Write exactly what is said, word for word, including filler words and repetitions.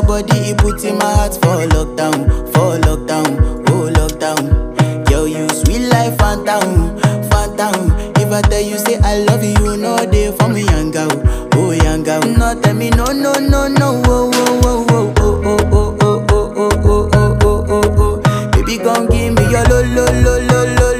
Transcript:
body, it puts in my heart for lockdown, for lockdown, oh lockdown. Girl, you sweet life, phantom, phantom. If I tell you say I love you, you know they for me young girl, oh young girl. No tell me no, no, no, no.